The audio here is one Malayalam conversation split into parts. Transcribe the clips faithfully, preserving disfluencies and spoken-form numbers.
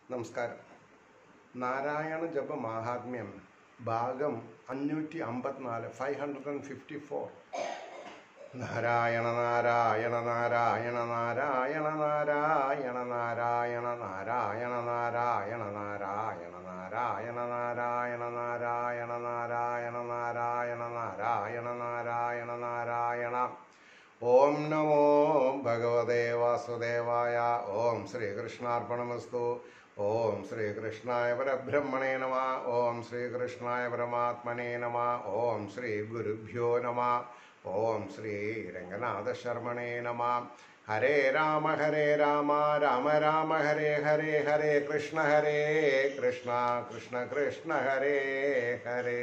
നമസ്കാരം. നാരായണ ജപ മാഹാത്മ്യം ഭാഗം അഞ്ഞൂറ്റി അമ്പത്തിനാല് five hundred and fifty four. Narayana Narayana Narayana Narayana Narayana Narayana Narayana Narayana Narayana Narayana Narayana Narayana Narayana Narayana Narayana Narayana Narayana. ഓം നമോ ഭഗവതേ വാസുദേവായ. ഓം ശ്രീകൃഷ്ണാർപ്പണമസ്തു. ഓം ശ്രീകൃഷ്ണായ പരബ്രഹ്മണേ നമ. ഓം ശ്രീകൃഷ്ണായ പരമാത്മനേ നമ. ഓം ശ്രീ ഗുരുഭ്യോ നമ. ഓം ശ്രീ രംഗനാഥ ശർമ്മണേ നമ. ഹരേ രാമ ഹരേ രാമ രാമ രാമ ഹരേ ഹരേ ഹരേ കൃഷ്ണ ഹരേ കൃഷ്ണ കൃഷ്ണ കൃഷ്ണ ഹരേ ഹരേ.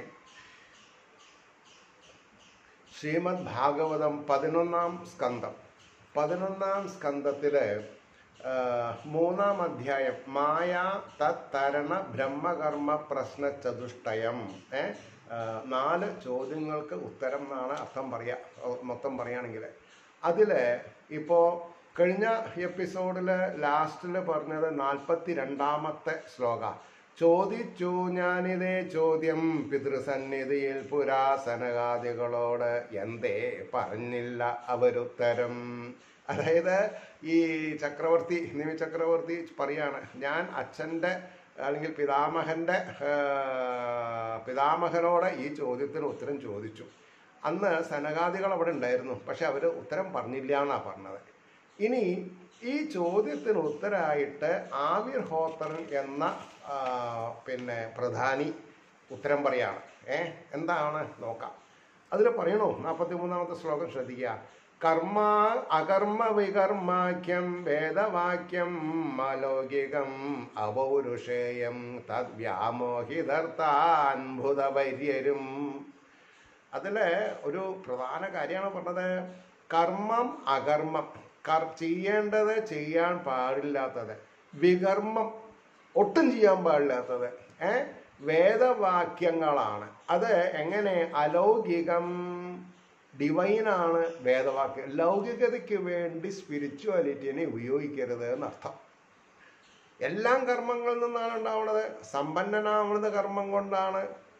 ശ്രീമദ് ഭാഗവതം പതിനൊന്നാം സ്കന്ധം. പതിനൊന്നാം സ്കന്ധത്തില് മൂന്നാം അധ്യായം മായ തത്തരണ ബ്രഹ്മകർമ്മ പ്രശ്ന ചതുഷ്ടയം. ഏ നാല് ചോദ്യങ്ങൾക്ക് ഉത്തരം എന്നാണ് അർത്ഥം പറയാ, മൊത്തം പറയുകയാണെങ്കിൽ. അതിൽ ഇപ്പോൾ കഴിഞ്ഞ എപ്പിസോഡിൽ ലാസ്റ്റിൽ പറഞ്ഞത് നാൽപ്പത്തി രണ്ടാമത്തെ ശ്ലോക. ചോദിച്ചു ഞാനിതേ ചോദ്യം പിതൃസന്നിധിയിൽ പുരാസനകാദികളോട്, എന്തേ പറഞ്ഞില്ല അവരുത്തരം. അതായത് ഈ ചക്രവർത്തി നിമി ചക്രവർത്തി പറയാണ്, ഞാൻ അച്ഛൻ്റെ അല്ലെങ്കിൽ പിതാമഹൻ്റെ പിതാമഹനോട് ഈ ചോദ്യത്തിന് ഉത്തരം ചോദിച്ചു. അന്ന് സനകാദികൾ അവിടെ ഉണ്ടായിരുന്നു, പക്ഷെ അവർ ഉത്തരം പറഞ്ഞില്ല എന്നാണ് പറഞ്ഞത്. ഇനി ഈ ചോദ്യത്തിന് ഉത്തരമായിട്ട് ആവിർഹോത്രൻ എന്ന പിന്നെ പ്രധാനി ഉത്തരം പറയാണ്. ഏ എന്താണ് നോക്കാം. അതിൽ പറയണോ നാൽപ്പത്തി മൂന്നാമത്തെ ശ്ലോകം ശ്രദ്ധിക്കുക. കർമ്മ അകർമ്മ വികർമാക്യം വേദവാക്യം അലൗകികം അപൗരുഷേയം തദ്വ്യാമോഹിതർത്താൻ ഭൂതവര്യരും. അതിൽ ഒരു പ്രധാന കാര്യമാണ് പറഞ്ഞത്. കർമ്മം അകർമ്മം, കർ ചെയ്യേണ്ടത് ചെയ്യാൻ പാടില്ലാത്തത്, വികർമ്മം ഒട്ടും ചെയ്യാൻ പാടില്ലാത്തത്, ഏ വേദവാക്യങ്ങളാണ്. അത് എങ്ങനെ അലൗകികം ഡിവൈനാണ് വേദവാക്യം. ലൗകികതയ്ക്ക് വേണ്ടി സ്പിരിച്വാലിറ്റിനെ ഉപയോഗിക്കരുത് എന്നർത്ഥം. എല്ലാം കർമ്മങ്ങളിൽ നിന്നാണ് ഉണ്ടാവുന്നത്. സമ്പന്നനാവുന്നത് കർമ്മം കൊണ്ടാണ്,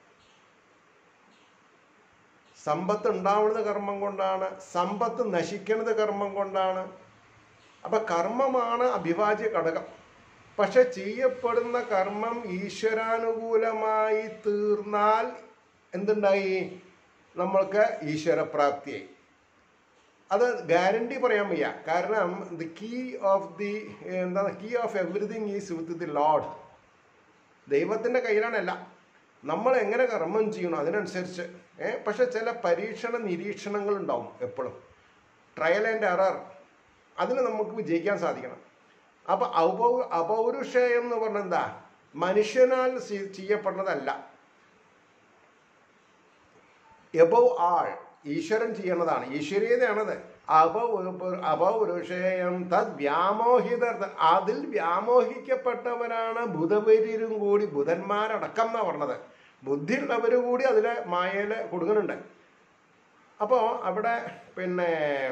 സമ്പത്ത് ഉണ്ടാവുന്നത് കർമ്മം കൊണ്ടാണ്, സമ്പത്ത് നശിക്കുന്നത് കർമ്മം കൊണ്ടാണ്. അപ്പൊ കർമ്മമാണ് അഭിവാജ്യ ഘടകം. പക്ഷെ ചെയ്യപ്പെടുന്ന കർമ്മം ഈശ്വരാനുകൂലമായി തീർന്നാൽ എന്തുണ്ടായി? നമ്മൾക്ക് ഈശ്വരപ്രാപ്തിയായി. അത് ഗ്യാരണ്ടി പറയാൻ വയ്യ. കാരണം ദി കീ ഓഫ് ദി എന്താ key of everything is with the lord. ദൈവത്തിൻ്റെ കയ്യിലാണല്ല. നമ്മൾ എങ്ങനെ കർമ്മം ചെയ്യണം അതിനനുസരിച്ച്. ഏഹ് പക്ഷെ ചില പരീക്ഷണ നിരീക്ഷണങ്ങൾ ഉണ്ടാവും എപ്പോഴും. Trial and error. അതിന് നമുക്ക് വിജയിക്കാൻ സാധിക്കണം. അപ്പം അപൗ അപൗരുഷേയം എന്ന് പറഞ്ഞാൽ എന്താ? മനുഷ്യനാൽ ചെയ്യപ്പെടുന്നതല്ല. എബവ് ആൾ ഈശ്വരൻ ചെയ്യണതാണ്, ഈശ്വരീയതയാണത്. അപൗ അപൗരുഷേയം തദ് വ്യാമോഹിതർ, അതിൽ വ്യാമോഹിക്കപ്പെട്ടവരാണ് ബുധവര്യരും കൂടി, ബുധന്മാരടക്കം എന്നാണ് പറഞ്ഞത്. ബുദ്ധിയുള്ളവർ കൂടി അതിൽ മായയിൽ കൊടുക്കുന്നുണ്ട്. അപ്പോൾ അവിടെ പിന്നെ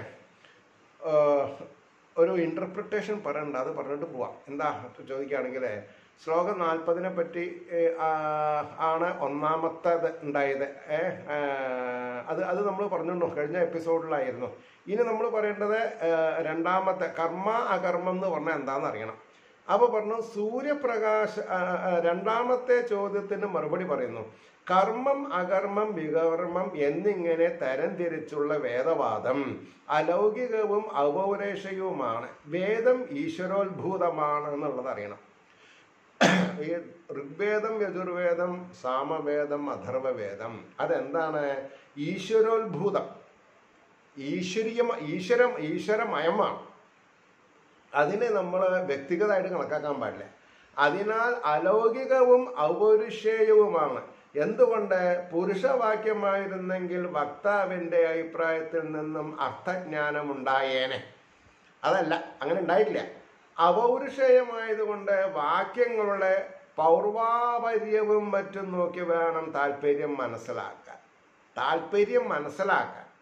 ഒരു ഇൻ്റർപ്രിട്ടേഷൻ പറയണ്ട, അത് പറഞ്ഞിട്ട് പോവാം. എന്താ ചോദിക്കുകയാണെങ്കിൽ ശ്ലോകം നാൽപ്പതിനെ പറ്റി ആണ് ഒന്നാമത്തേത് ഉണ്ടായത്. അത് അത് നമ്മൾ പറഞ്ഞിട്ടുണ്ടോ? കഴിഞ്ഞ എപ്പിസോഡിലായിരുന്നു. ഇനി നമ്മൾ പറയേണ്ടത് രണ്ടാമത്തെ കർമ്മ അകർമ്മം എന്ന് പറഞ്ഞാൽ എന്താണെന്ന് അറിയണം. അപ്പോൾ പറഞ്ഞു സൂര്യപ്രകാശ. രണ്ടാമത്തെ ചോദ്യത്തിന് മറുപടി പറയുന്നു. കർമ്മം അകർമ്മം വികർമ്മം എന്നിങ്ങനെ തരംതിരിച്ചുള്ള വേദവാദം അലൗകികവും അപൗരുഷേയവുമാണ്. വേദം ഈശ്വരോത്ഭൂതമാണ് എന്നുള്ളത് അറിയണം. ഈ ഋഗ്വേദം, യജുർവേദം, സാമവേദം, അഥർവവേദം അതെന്താണ്? ഈശ്വരോത്ഭൂതം, ഈശ്വരീയ ഈശ്വരം ഈശ്വരമയമാണ്. അതിനെ നമ്മൾ വ്യക്തിഗതമായിട്ട് കണക്കാക്കാൻ പാടില്ല. അതിനാൽ അലൗകികവും അപൗരുഷേയവുമാണ്. എന്തുകൊണ്ട്? പുരുഷവാക്യമായിരുന്നെങ്കിൽ വക്താവിൻ്റെ അഭിപ്രായത്തിൽ നിന്നും അർത്ഥജ്ഞാനം ഉണ്ടായേനെ. അതല്ല, അങ്ങനെ ഉണ്ടായിട്ടില്ല. അപൗരുഷേയമായതുകൊണ്ട് വാക്യങ്ങളുടെ പൗർവാപര്യവും മറ്റും നോക്കി വേണം താല്പര്യം മനസ്സിലാക്കാൻ. താല്പര്യം മനസ്സിലാക്കാൻ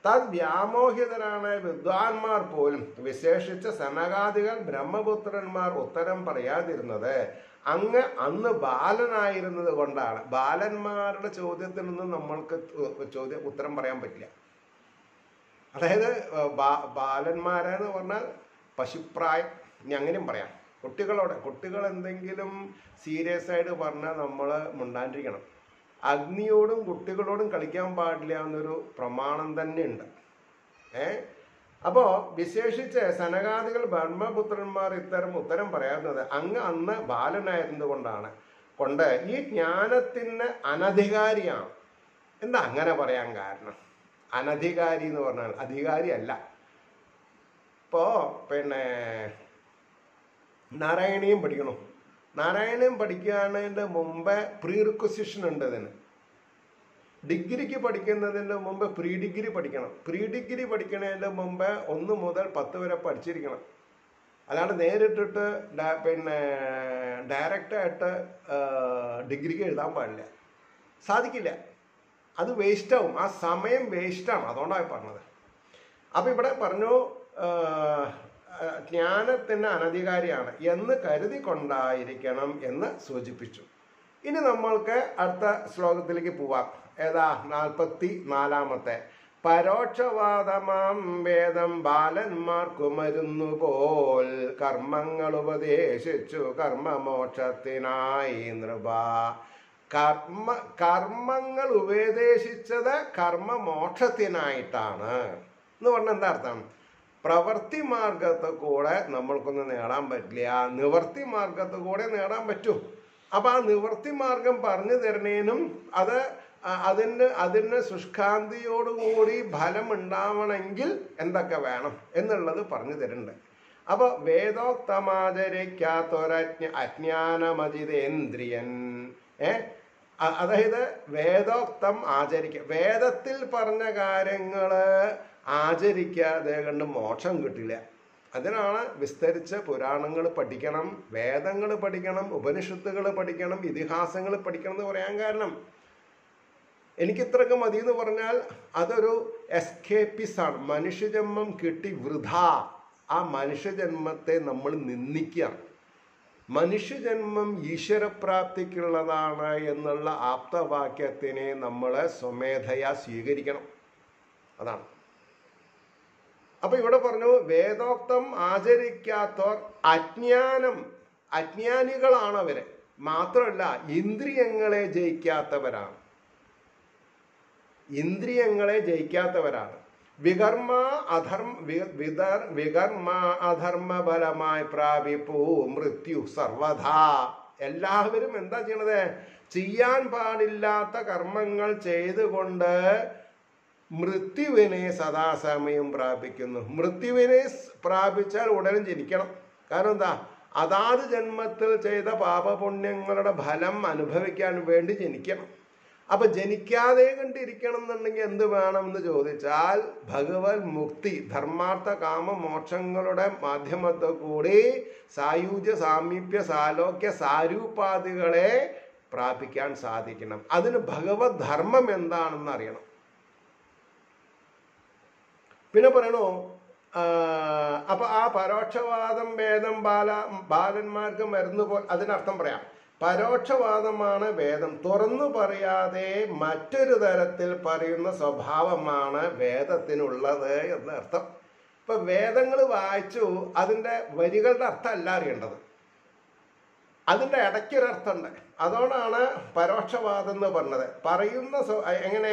തദ് വ്യാമോഹിതരാണ് വിദ്വാൻമാർ പോലും, വിശേഷിച്ച് സനകാദികൾ ബ്രഹ്മപുത്രന്മാർ ഉത്തരം പറയാതിരുന്നത് അങ്ങ് അന്ന് ബാലനായിരുന്നത് കൊണ്ടാണ്. ബാലന്മാരുടെ ചോദ്യത്തിൽ നിന്ന് നമ്മൾക്ക് ചോദ്യം ഉത്തരം പറയാൻ പറ്റില്ല. അതായത് ബാലന്മാരെന്ന് പറഞ്ഞാൽ പശുപ്രായം, ഇനി അങ്ങനെയും പറയാം. കുട്ടികളോട് കുട്ടികൾ എന്തെങ്കിലും സീരിയസ് ആയിട്ട് പറഞ്ഞാൽ നമ്മൾ മുണ്ടാണ്ടിരിക്കണം. അഗ്നിയോടും കുട്ടികളോടും കളിക്കാൻ പാടില്ല എന്നൊരു പ്രമാണം തന്നെ ഉണ്ട്. ഏ അപ്പോൾ വിശേഷിച്ച് സനകാദികൾ ബ്രഹ്മപുത്രന്മാർ ഇത്തരം ഉത്തരം പറയാവുന്നത് അങ്ങ് അന്ന് ബാലനായിരുന്നത് കൊണ്ടാണ് കൊണ്ട് ഈ ജ്ഞാനത്തിന് അനധികാരിയാണ്. എന്താ അങ്ങനെ പറയാൻ കാരണം? അനധികാരി എന്ന് പറഞ്ഞാൽ അധികാരി അല്ല. ഇപ്പോ പിന്നെ നാരായണീയം പഠിക്കണം. നാരായണീയം പഠിക്കുന്നതിൻ്റെ മുമ്പേ പ്രീ റിക്വസിഷൻ ഉണ്ട്. ഇതിന് ഡിഗ്രിക്ക് പഠിക്കുന്നതിൻ്റെ മുമ്പ് പ്രീ ഡിഗ്രി പഠിക്കണം. പ്രീ ഡിഗ്രി പഠിക്കുന്നതിൻ്റെ മുമ്പ് ഒന്ന് മുതൽ പത്ത് വരെ പഠിച്ചിരിക്കണം. അല്ലാണ്ട് നേരിട്ടിട്ട് പിന്നെ ഡയറക്റ്റായിട്ട് ഡിഗ്രിക്ക് എഴുതാൻ പാടില്ല, സാധിക്കില്ല. അത് വേസ്റ്റാവും, ആ സമയം വേസ്റ്റാണ്. അതുകൊണ്ടാണ് പറഞ്ഞത്. അപ്പം ഇവിടെ പറഞ്ഞു ജ്ഞാനത്തിന് അനധികാരിയാണ് എന്ന് കരുതി കൊണ്ടായിരിക്കണം എന്ന് സൂചിപ്പിച്ചു. ഇനി നമ്മൾക്ക് അടുത്ത ശ്ലോകത്തിലേക്ക് പോവാം. ഏതാ? നാൽപ്പത്തി നാലാമത്തെ. പരോക്ഷവാദമാം വേദം ബാലന്മാർക്കു മരുന്നു പോൽ കർമ്മങ്ങൾ ഉപദേശിച്ചു കർമ്മമോക്ഷത്തിനായി നൃപ. കർമ്മ കർമ്മങ്ങൾ ഉപദേശിച്ചത് കർമ്മമോക്ഷത്തിനായിട്ടാണ് എന്ന് പറഞ്ഞാൽ എന്താ അർത്ഥം? പ്രവൃത്തി മാർഗത്ത് കൂടെ നമ്മൾക്കൊന്നും നേടാൻ പറ്റില്ല, നിവർത്തി മാർഗത്ത് കൂടെ നേടാൻ പറ്റും. അപ്പം ആ നിവർത്തി മാർഗം പറഞ്ഞു തരണേനും അത് അതിന് അതിന് ശുഷ്കാന്തിയോടുകൂടി ഫലം ഉണ്ടാവണമെങ്കിൽ എന്തൊക്കെ വേണം എന്നുള്ളത് പറഞ്ഞു തരുന്നുണ്ട്. അപ്പോൾ വേദോക്തമാചരിക്കാത്തൊരജ്ഞ അജ്ഞാനമജിതേന്ദ്രിയൻ ഏ അതായത് വേദോക്തം ആചരിക്കുക, വേദത്തിൽ പറഞ്ഞ കാര്യങ്ങൾ ആചരിക്കാതെ കണ്ട് മോക്ഷം കിട്ടില്ല. അതിനാണ് വിസ്തരിച്ച് പുരാണങ്ങൾ പഠിക്കണം, വേദങ്ങൾ പഠിക്കണം, ഉപനിഷത്തുകൾ പഠിക്കണം, ഇതിഹാസങ്ങൾ പഠിക്കണം എന്ന് പറയാൻ കാരണം എനിക്കിത്രയൊക്കെ മതി എന്ന് പറഞ്ഞാൽ അതൊരു എസ്കേപ്പിസാണ്. മനുഷ്യജന്മം കിട്ടി വൃഥ. ആ മനുഷ്യജന്മത്തെ നമ്മൾ നിന്ദിക്കുക. മനുഷ്യജന്മം ഈശ്വരപ്രാപ്തിക്കുള്ളതാണ് എന്നുള്ള ആപ്തവാക്യത്തിനെ നമ്മൾ സ്വമേധയാ സ്വീകരിക്കണം. അതാണ്. അപ്പൊ ഇവിടെ പറഞ്ഞു വേദോക്തം ആചരിക്കാത്തവർ അജ്ഞാനം, അജ്ഞാനികളാണ് അവര്. മാത്രമല്ല ഇന്ദ്രിയങ്ങളെ ജയിക്കാത്തവരാണ്. ഇന്ദ്രിയങ്ങളെ ജയിക്കാത്തവരാണ്. വികർമ്മ അധർമ്മ വിതർ വികർമ്മ അധർമ്മബലമായി പ്രാപിപ്പൂ മൃത്യു സർവധാ. എല്ലാവരും എന്താ ചെയ്യണത്? ചെയ്യാൻ പാടില്ലാത്ത കർമ്മങ്ങൾ ചെയ്തുകൊണ്ട് മൃത്യുവിനെ സദാസമയം പ്രാപിക്കുന്നു. മൃത്യുവിനെ പ്രാപിച്ചാൽ ഉടനെ ജനിക്കണം. കാരണം എന്താ? അതാത് ജന്മത്തിൽ ചെയ്ത പാപപുണ്യങ്ങളുടെ ഫലം അനുഭവിക്കാൻ വേണ്ടി ജനിക്കണം. അപ്പൊ ജനിക്കാതെ കണ്ടിരിക്കണം എന്നുണ്ടെങ്കിൽ എന്ത് വേണം എന്ന് ചോദിച്ചാൽ ഭഗവത് മുക്തി, ധർമാർത്ഥ കാമ മോക്ഷങ്ങളുടെ മാധ്യമത്തിൽ കൂടി സായുജ്യ സാമീപ്യ സാലോക്യ സാരൂപാദികളെ പ്രാപിക്കാൻ സാധിക്കണം. അതിന് ഭഗവത് ധർമ്മം എന്താണെന്ന് അറിയണം. പിന്നെ പറയണു അപ്പൊ ആ പരോക്ഷവാദം വേദം ബാല ബാലന്മാർക്ക് മരുന്ന് പോ. അതിനർത്ഥം പറയാം. പരോക്ഷവാദമാണ് വേദം. തുറന്നു പറയാതെ മറ്റൊരു തരത്തിൽ പറയുന്ന സ്വഭാവമാണ് വേദത്തിനുള്ളത് എന്ന് അർത്ഥം. ഇപ്പൊ വേദങ്ങൾ വായിച്ചു അതിൻ്റെ വരികളുടെ അർത്ഥം അല്ല അറിയേണ്ടത്, അതിൻ്റെ ഇടയ്ക്കൊരർത്ഥമുണ്ട്. അതുകൊണ്ടാണ് പരോക്ഷവാദം എന്ന് പറഞ്ഞത്. പറയുന്ന എങ്ങനെ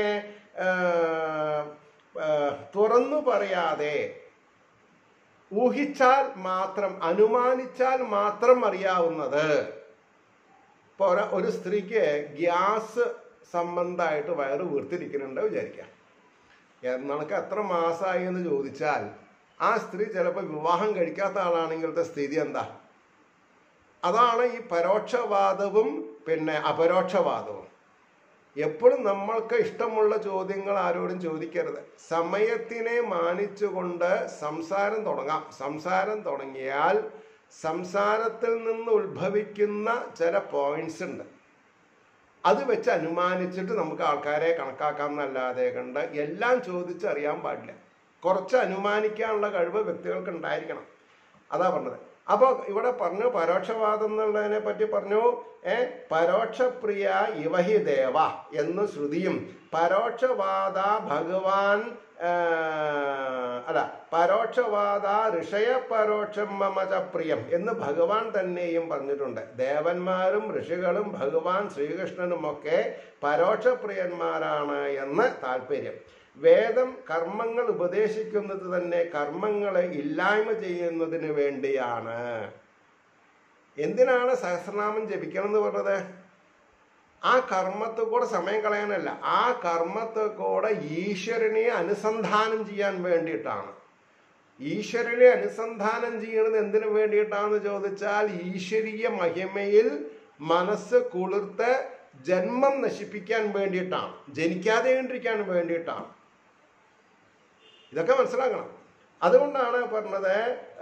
തുറന്നു പറയാതെ ഊഹിച്ചാൽ മാത്രം, അനുമാനിച്ചാൽ മാത്രം അറിയാവുന്നത്. ഇപ്പോൾ ഒരു സ്ത്രീക്ക് ഗ്യാസ് സംബന്ധമായിട്ട് വയറ് വീർത്തിരിക്കുന്നുണ്ട് വിചാരിക്കാം. എന്നണക്ക് എത്ര മാസമായി എന്ന് ചോദിച്ചാൽ ആ സ്ത്രീ ചിലപ്പോൾ വിവാഹം കഴിക്കാത്ത ആളാണെങ്കിലത്തെ സ്ഥിതി എന്താ? അതാണ് ഈ പരോക്ഷവാദവും പിന്നെ അപരോക്ഷവാദവും. എപ്പോഴും നമ്മൾക്ക് ഇഷ്ടമുള്ള ചോദ്യങ്ങൾ ആരോടും ചോദിക്കരുത്. സമയത്തിനെ മാനിച്ചുകൊണ്ട് സംസാരം തുടങ്ങാം. സംസാരം തുടങ്ങിയാൽ സംസാരത്തിൽ നിന്ന് ഉത്ഭവിക്കുന്ന ചില പോയിന്റ്സ് ഉണ്ട്. അത് വെച്ച് അനുമാനിച്ചിട്ട് നമുക്ക് ആൾക്കാരെ കണക്കാക്കാം എന്നല്ലാതെ കണ്ട് എല്ലാം ചോദിച്ചറിയാൻ പാടില്ല. കുറച്ച് അനുമാനിക്കാനുള്ള കഴിവ് വ്യക്തികൾക്ക് ഉണ്ടായിരിക്കണം. അതാ പറഞ്ഞത്. അപ്പോൾ ഇവിടെ പറഞ്ഞു പരോക്ഷവാദം എന്നുള്ളതിനെ പറ്റി പറഞ്ഞു. ഏ പരോക്ഷപ്രിയ ഇവഹി ദേവ എന്ന് ശ്രുതിയും പരോക്ഷവാദ ഭഗവാൻ അല്ല പരോക്ഷവാദ ഋഷയ പരോക്ഷം മമച പ്രിയം എന്ന് ഭഗവാൻ തന്നെയും പറഞ്ഞിട്ടുണ്ട്. ദേവന്മാരും ഋഷികളും ഭഗവാൻ ശ്രീകൃഷ്ണനുമൊക്കെ പരോക്ഷപ്രിയന്മാരാണ് എന്ന് താല്പര്യം. വേദം കർമ്മങ്ങൾ ഉപദേശിക്കുന്നത് തന്നെ കർമ്മങ്ങളെ ഇല്ലായ്മ ചെയ്യുന്നതിന് വേണ്ടിയാണ്. എന്തിനാണ് സഹസ്രനാമം ജപിക്കണം എന്ന് പറഞ്ഞത്? ആ കർമ്മത്തെ കൂടെ സമയം കളയാനല്ല, ആ കർമ്മത്തെ കൂടെ ഈശ്വരനെ അനുസന്ധാനം ചെയ്യാൻ വേണ്ടിയിട്ടാണ്. ഈശ്വരനെ അനുസന്ധാനം ചെയ്യുന്നത് എന്തിനു വേണ്ടിയിട്ടാണെന്ന് ചോദിച്ചാൽ ഈശ്വരീയ മഹിമയിൽ മനസ്സ് കുളിർത്ത് ജന്മം നശിപ്പിക്കാൻ വേണ്ടിയിട്ടാണ്, ജനിക്കാതെ കണ്ടിരിക്കാൻ വേണ്ടിയിട്ടാണ്. ഇതൊക്കെ മനസ്സിലാക്കണം. അതുകൊണ്ടാണ് പറഞ്ഞത്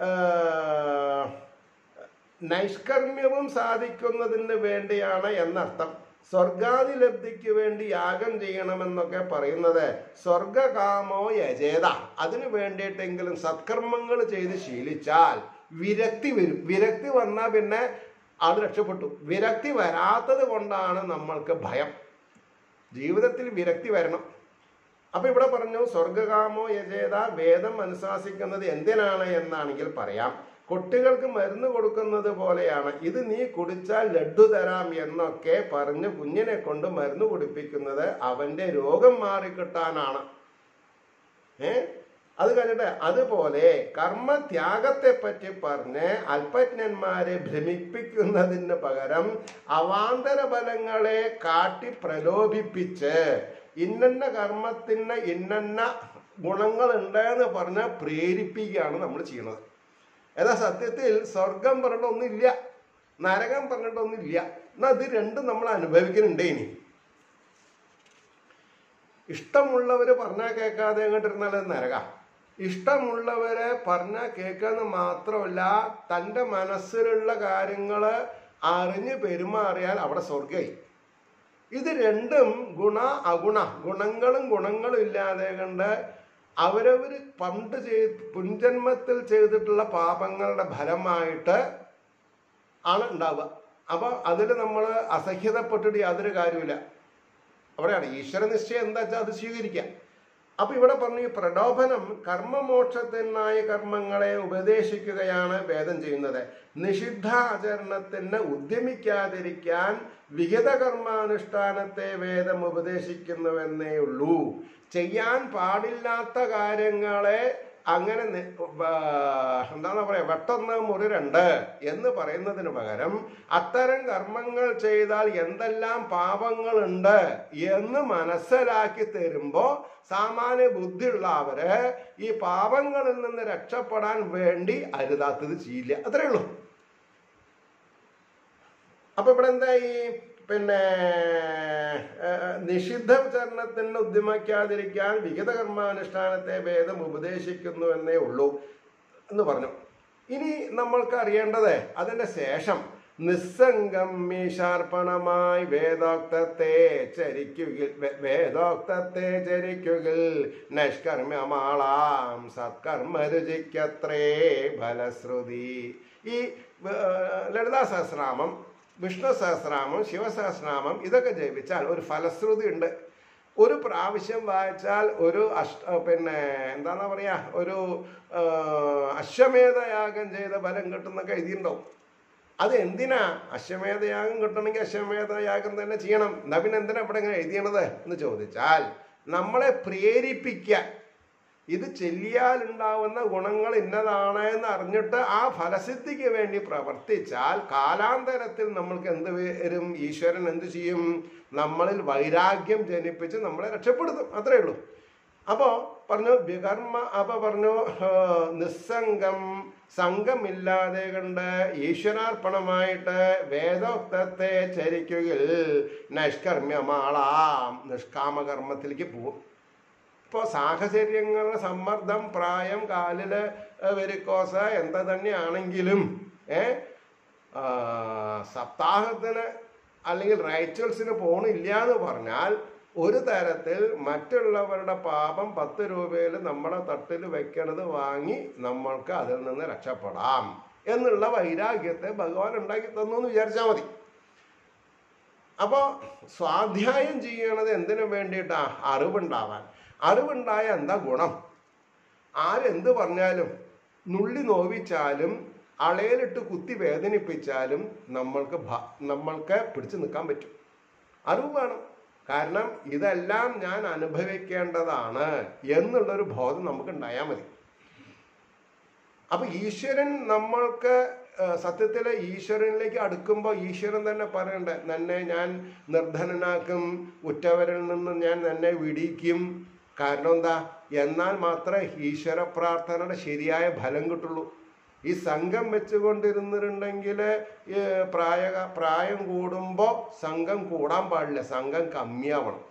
നൈഷ്കർമ്മ്യവും സാധിക്കുന്നതിന് വേണ്ടിയാണ് എന്നർത്ഥം. സ്വർഗാദി ലബ്ധിക്ക് വേണ്ടി യാഗം ചെയ്യണമെന്നൊക്കെ പറയുന്നത് സ്വർഗകാമോ യജേത, അതിനു വേണ്ടിയിട്ടെങ്കിലും സത്കർമ്മങ്ങൾ ചെയ്ത് ശീലിച്ചാൽ വിരക്തി വരും. വിരക്തി വന്നാൽ പിന്നെ ആൾ രക്ഷപ്പെട്ടു. വിരക്തി വരാത്തത് കൊണ്ടാണ് നമ്മൾക്ക് ഭയം. ജീവിതത്തിൽ വിരക്തി വരണം. അപ്പൊ ഇവിടെ പറഞ്ഞു സ്വർഗകാമോ യജേത, വേദം അനുശാസിക്കുന്നത് എന്തിനാണ് എന്നാണെങ്കിൽ പറയാം. കുട്ടികൾക്ക് മരുന്ന് കൊടുക്കുന്നത് പോലെയാണ്. ഇത് നീ കുടിച്ചാൽ ലഡ്ഡു തരാം എന്നൊക്കെ പറഞ്ഞ് കുഞ്ഞിനെ കൊണ്ട് മരുന്ന് കുടിപ്പിക്കുന്നത് അവന്റെ രോഗം മാറിക്കിട്ടാനാണ്. ഏ അത് കഴിഞ്ഞിട്ട് അതുപോലെ കർമ്മത്യാഗത്തെ പറ്റി പറഞ്ഞ് അല്പജ്ഞന്മാരെ ഭ്രമിപ്പിക്കുന്നതിന് പകരം അവാന്തര ഫലങ്ങളെ കാട്ടി പ്രലോഭിപ്പിച്ച് ഇന്നന്ന കർമ്മത്തിന് ഇന്നന്ന ഗുണങ്ങളുണ്ട് എന്ന് പറഞ്ഞ് പ്രേരിപ്പിക്കുകയാണ് നമ്മൾ ചെയ്യുന്നത്. ഏതാ സത്യത്തിൽ സ്വർഗം പറഞ്ഞിട്ടൊന്നുമില്ല, നരകം പറഞ്ഞിട്ടൊന്നുമില്ല. എന്നാൽ ഇത് രണ്ടും നമ്മൾ അനുഭവിക്കുന്നുണ്ട്. ഇനി ഇഷ്ടമുള്ളവര് പറഞ്ഞാൽ കേൾക്കാതെ അങ്ങോട്ടിരുന്നാൽ നരക. ഇഷ്ടമുള്ളവരെ പറഞ്ഞാൽ കേൾക്കാന്ന് മാത്രമല്ല തൻ്റെ മനസ്സിലുള്ള കാര്യങ്ങൾ അറിഞ്ഞ് പെരുമാറിയാൽ അവിടെ സ്വർഗമായി. ഇത് രണ്ടും ഗുണ അഗുണ, ഗുണങ്ങളും ഗുണങ്ങളും ഇല്ലാതെ കണ്ട് അവരവർ പണ്ട് ചെയ്ത് പുൻജന്മത്തിൽ ചെയ്തിട്ടുള്ള പാപങ്ങളുടെ ഫലമായിട്ട് ആണ് ഉണ്ടാവുക. അപ്പൊ അതിൽ നമ്മൾ അസഹ്യതപ്പെട്ടിട്ട് യാതൊരു കാര്യമില്ല. അവിടെയാണ് ഈശ്വരനിശ്ചയം എന്താ വെച്ചാൽ അത് സ്വീകരിക്കാം. അപ്പൊ ഇവിടെ പറഞ്ഞു ഈ പ്രലോഭനം കർമ്മമോക്ഷത്തിനായ കർമ്മങ്ങളെ ഉപദേശിക്കുകയാണ് വേദം ചെയ്യുന്നത്. നിഷിദ്ധ ആചരണത്തിന് ഉദ്യമിക്കാതിരിക്കാൻ വിഹിത കർമാനുഷ്ഠാനത്തെ വേദം ഉപദേശിക്കുന്നുവെന്നേ ഉള്ളൂ. ചെയ്യാൻ പാടില്ലാത്ത കാര്യങ്ങളെ അങ്ങനെ എന്താണെന്ന് പറയാ വെട്ടൊന്ന് മുറി രണ്ട് എന്ന് പറയുന്നതിന് പകരം അത്തരം കർമ്മങ്ങൾ ചെയ്താൽ എന്തെല്ലാം പാപങ്ങളുണ്ട് എന്ന് മനസ്സിലാക്കി തരുമ്പോ സാമാന്യ ബുദ്ധിയുള്ള അവര് ഈ പാപങ്ങളിൽ നിന്ന് രക്ഷപ്പെടാൻ വേണ്ടി അരുതാത്തത് ചെയ്യില്ല. അത്രേ ഉള്ളൂ. അപ്പൊ ഇവിടെ എന്തായി? പിന്നെ നിഷിദ്ധ ചരണത്തിന് ഉദ്യമിക്കാതിരിക്കാൻ വിഹിത കർമാനുഷ്ഠാനത്തെ വേദം ഉപദേശിക്കുന്നു എന്നേ ഉള്ളൂ എന്ന് പറഞ്ഞു. ഇനി നമ്മൾക്ക് അറിയേണ്ടത് അതിന്റെ ശേഷം നിസ്സംഗം മീശാർപ്പണമായി വേദോക്തത്തെ ചരിക്കുകിൽ വേദോക്തത്തെ ചരിക്കുകിൽ നൈഷ്കർമ്മ്യമാളാം സത്കർമ്മ രുചിക്കത്രേ ഫലശ്രുതി. ഈ ലളിതാ സഹസ്രനാമം, വിഷ്ണു സഹസ്രനാമം, ശിവസഹസ്രനാമം ഇതൊക്കെ ജപിച്ചാൽ ഒരു ഫലശ്രുതി ഉണ്ട്. ഒരു പ്രാവശ്യം വായിച്ചാൽ ഒരു അഷ്ട പിന്നെ എന്താണെന്നാ പറയാ ഒരു അശ്വമേധയാഗം ചെയ്ത ഫലം കിട്ടുന്നൊക്കെ എഴുതിയിട്ടുണ്ടാവും. അത് എന്തിനാ? അശ്വമേധയാഗം കിട്ടണമെങ്കിൽ അശ്വമേധയാഗം തന്നെ ചെയ്യണം. എന്നാ പിന്നെ എന്തിനാ ഇവിടെ ഇങ്ങനെ എഴുതിയണത് എന്ന് ചോദിച്ചാൽ നമ്മളെ പ്രേരിപ്പിക്കാൻ, ഇത് ചെല്ലിയാലുണ്ടാവുന്ന ഗുണങ്ങൾ ഇന്നതാണ് എന്ന് അറിഞ്ഞിട്ട് ആ ഫലസിദ്ധിക്ക് വേണ്ടി പ്രവർത്തിച്ചാൽ കാലാന്തരത്തിൽ നമ്മൾക്ക് എന്ത് വരും? ഈശ്വരൻ എന്ത് ചെയ്യും? നമ്മളിൽ വൈരാഗ്യം ജനിപ്പിച്ച് നമ്മളെ രക്ഷപ്പെടുത്തും. അത്രേ ഉള്ളൂ. അപ്പോ പറഞ്ഞു വികർമ്മ അപ്പൊ പറഞ്ഞു നിസ്സംഗം, സംഘമില്ലാതെ കണ്ട് ഈശ്വരാർപ്പണമായിട്ട് വേദോക്തത്തെ ചരിക്കുകയിൽ നൈഷ്കർമ്മ്യമാളാം നിഷ്കാമകർമ്മത്തിലേക്ക് പോവും. ഇപ്പോൾ സാഹചര്യങ്ങളുടെ സമ്മർദ്ദം, പ്രായം, കാലില് വെരിക്കോസ് എന്താ തന്നെയാണെങ്കിലും ഏ സപ്താഹത്തിന് അല്ലെങ്കിൽ റൈച്വൽസിന് പോണില്ല എന്ന് പറഞ്ഞാൽ ഒരു തരത്തിൽ മറ്റുള്ളവരുടെ പാപം പത്ത് രൂപയിൽ നമ്മുടെ തട്ടിൽ വെക്കണത് വാങ്ങി നമ്മൾക്ക് അതിൽ നിന്ന് രക്ഷപ്പെടാം എന്നുള്ള വൈരാഗ്യത്തെ ഭഗവാൻ ഉണ്ടാക്കി തന്നു എന്ന് വിചാരിച്ചാൽ മതി. അപ്പോൾ സ്വാധ്യായം ചെയ്യണത് എന്തിനു വേണ്ടിയിട്ടാ? അറിവുണ്ടാവാൻ. അറിവുണ്ടായ എന്താ ഗുണം? ആരെന്ത് പറഞ്ഞാലും നുള്ളി നോവിച്ചാലും അളയിലിട്ട് കുത്തി വേദനിപ്പിച്ചാലും നമ്മൾക്ക് നമ്മൾക്ക് പിടിച്ചു നിൽക്കാൻ പറ്റും. അറിവ് വേണം. കാരണം ഇതെല്ലാം ഞാൻ അനുഭവിക്കേണ്ടതാണ് എന്നുള്ളൊരു ബോധം നമുക്ക് ഉണ്ടായാൽ മതി. അപ്പൊ ഈശ്വരൻ നമ്മൾക്ക് സത്യത്തിലെ ഈശ്വരനിലേക്ക് അടുക്കുമ്പോൾ ഈശ്വരൻ തന്നെ പറയണ്ടേ, നിന്നെ ഞാൻ നിർധനനാക്കും, ഉറ്റവരിൽ നിന്ന് ഞാൻ നിന്നെ വിടിക്കും. കാരണം എന്താ? എന്നാൽ മാത്രമേ ഈശ്വര പ്രാർത്ഥനയുടെ ശരിയായ ഫലം കിട്ടുള്ളൂ. ഈ സംഘം വെച്ചുകൊണ്ടിരുന്നിട്ടുണ്ടെങ്കിൽ പ്രായ പ്രായം കൂടുമ്പോൾ സംഘം കൂടാൻ പാടില്ല, സംഘം കമ്മിയാവണം.